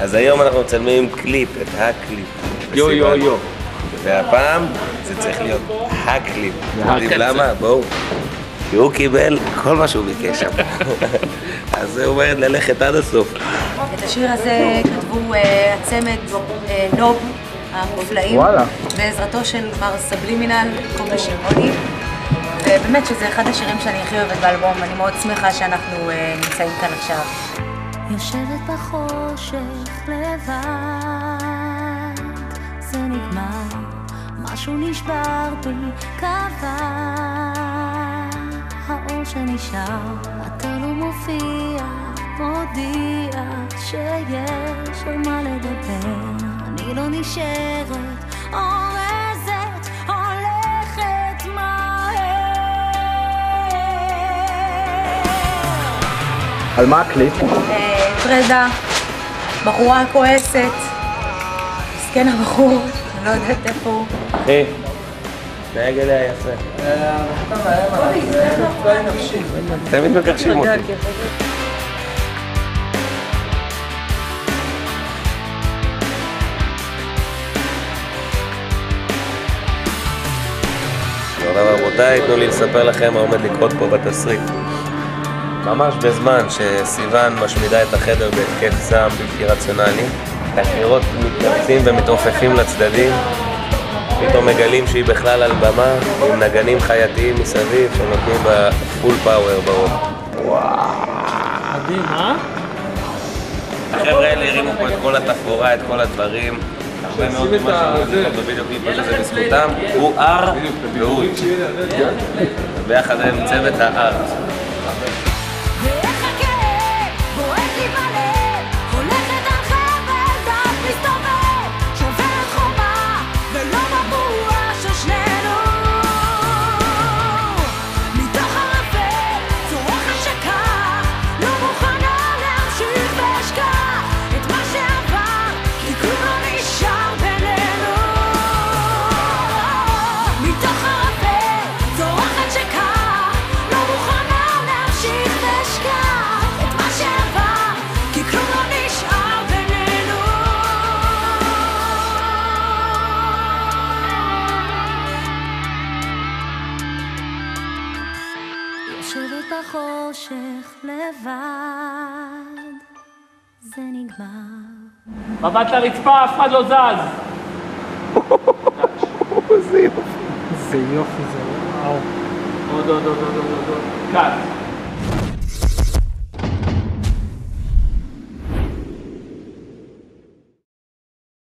אז היום אנחנו מצלמים קליפ, את הקליפ. יו יו יו. והפעם זה צריך להיות הקליפ. אתם יודעים למה? בואו. כי הוא קיבל כל מה שהוא ביקש שם. אז זה אומר ללכת עד הסוף. את השיר הזה כתבו הצמד נוב המופלאים, בעזרתו של מר סבלימינל, קובי שמעוני. ובאמת שזה אחד השירים שאני הכי אוהבת באלבום, אני מאוד שמחה שאנחנו נמצאים כאן עכשיו. יושבת בחושך לבד, זה נגמר, משהו נשבר בי, קבע האור שנשאר, אתה לא מופיע, מודיע שיש על מה לדבר, אני לא נשארת, אורזת, הולכת מהר. על מה הקליפ? פרדה, בחורה כועסת, מסכן הבחור, אני לא יודעת איפה הוא. אחי, נהג אליה יפה. תמיד מקרשים אותי. רבותיי, תנו לי לספר לכם מה עומד לקרות פה בתסריט. ממש בזמן שסיוון משמידה את החדר בהתקף זעם בלתי רציונלי, הקירות מתנפצים ומתעופפים לצדדים, פתאום מגלים שהיא בכלל על במה עם נגנים חייתיים מסביב שנותנים בה פול פאוור באור. מדהים, אה? החבר'ה האלה הרימו פה את כל התפאורה, את כל הדברים. הרבה מאוד ממה שמוזיקות בווידאו קליפ הזה זה בזכותם. הוא אר והוא ביחד עם צוות הארט. יושבת בחושך לבד, זה נגמר. מבט לרצפה, אף אחד לא זז. איזה יופי. איזה יופי זה, וואו. עוד. קאט.